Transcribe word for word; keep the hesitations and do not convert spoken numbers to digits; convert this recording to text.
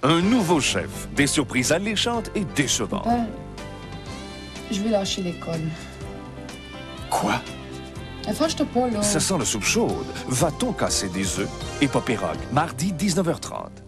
Un nouveau chef, des surprises alléchantes et décevantes. Papa, je vais lâcher l'école. Quoi? Fâche-toi pas, là. Ça sent la soupe chaude. Va-t-on casser des œufs? Épopée Rock, mardi dix-neuf heures trente.